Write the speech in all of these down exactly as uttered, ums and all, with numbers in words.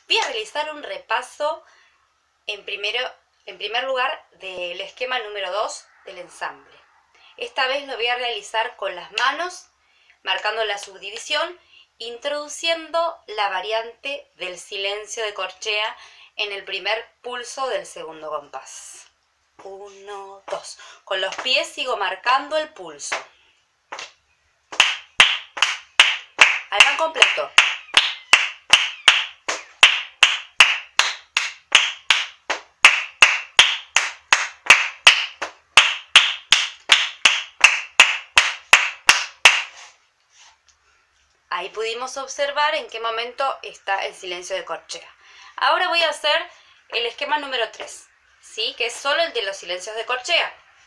Voy a realizar un repaso en, primero, en primer lugar del esquema número dos del ensamble. Esta vez lo voy a realizar con las manos, marcando la subdivisión, introduciendo la variante del silencio de corchea en el primer pulso del segundo compás. Uno, dos. Con los pies sigo marcando el pulso. Ahí van completo. Ahí pudimos observar en qué momento está el silencio de corchea. Ahora voy a hacer el esquema número tres, ¿sí? Que es solo el de los silencios de corchea.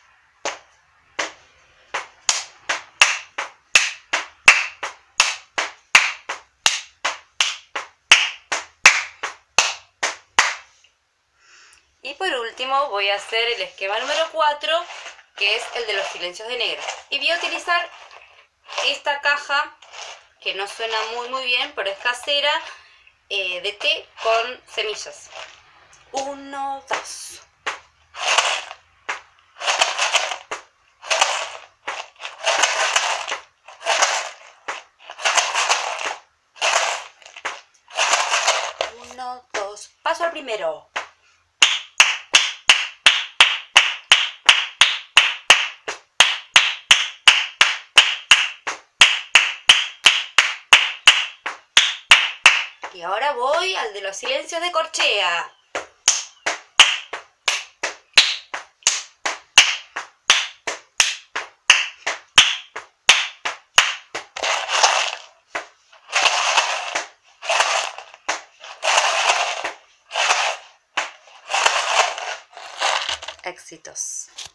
Y por último voy a hacer el esquema número cuatro, que es el de los silencios de negra. Y voy a utilizar esta caja, que no suena muy muy bien, pero es casera, eh, de té con semillas. Uno, dos. Uno, dos. Paso al primero. Y ahora voy al de los silencios de corchea. Éxitos.